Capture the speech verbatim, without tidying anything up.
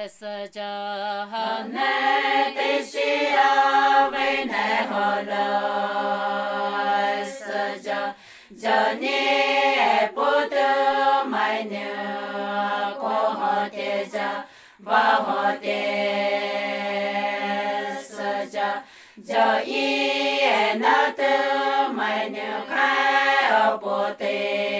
sa cha ha ne te si a ve ne ho la sa cha cha ni pu tu mai ne ko ho te cha va ho te sa cha cha i na tu mai ne khai o pu te